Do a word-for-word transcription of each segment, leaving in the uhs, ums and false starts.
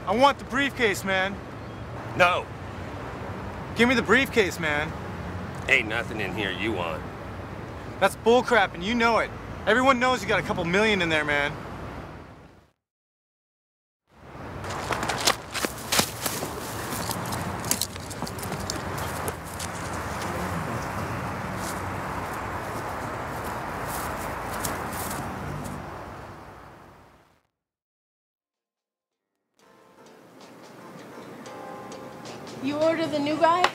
I want the briefcase, man. No. Give me the briefcase, man. Ain't nothing in here you want. That's bullcrap, and you know it. Everyone knows you got a couple million in there, man. You order the new guy?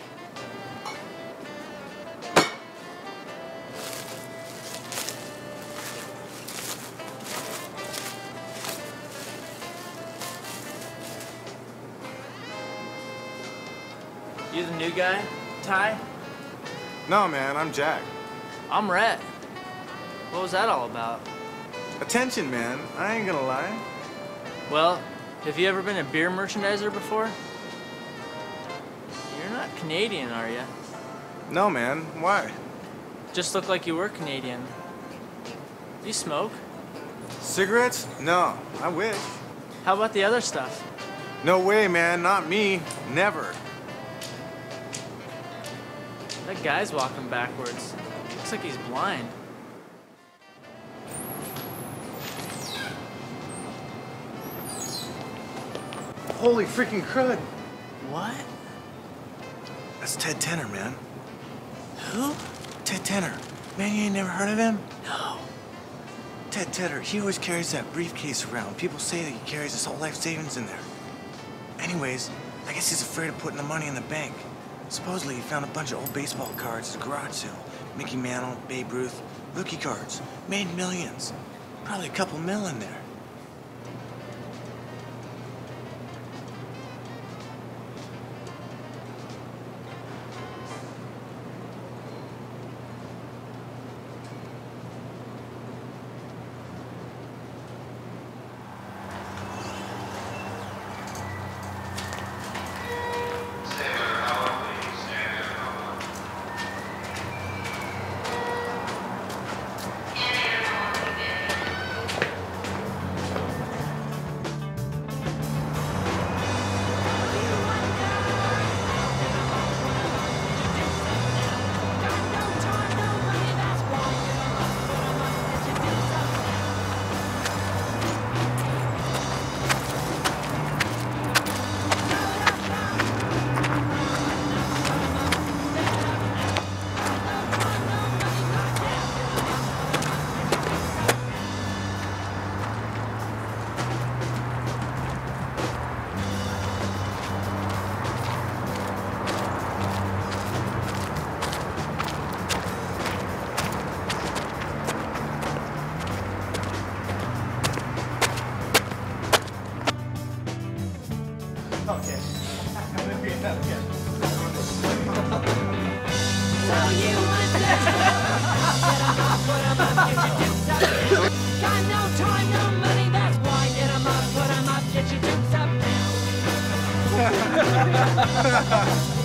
You the new guy, Ty? No, man, I'm Jack. I'm Rhett. What was that all about? Attention, man. I ain't gonna lie. Well, have you ever been a beer merchandiser before? You're not Canadian, are you? No, man. Why? Just look like you were Canadian. You smoke? Cigarettes? No. I wish. How about the other stuff? No way, man. Not me. Never. That guy's walking backwards. Looks like he's blind. Holy freaking crud. What? That's Ted Tenner, man. Who? Ted Tenner. Man, you ain't never heard of him? No. Ted Tenner, he always carries that briefcase around. People say that he carries his whole life savings in there. Anyways, I guess he's afraid of putting the money in the bank. Supposedly, he found a bunch of old baseball cards at a garage sale. Mickey Mantle, Babe Ruth, rookie cards. Made millions. Probably a couple mil in there. Okay. I'm gonna be that again. So you want to put 'em up, get your dukes up. Got no time, no money, that's why. Get 'em up, put 'em up, get your dukes up now.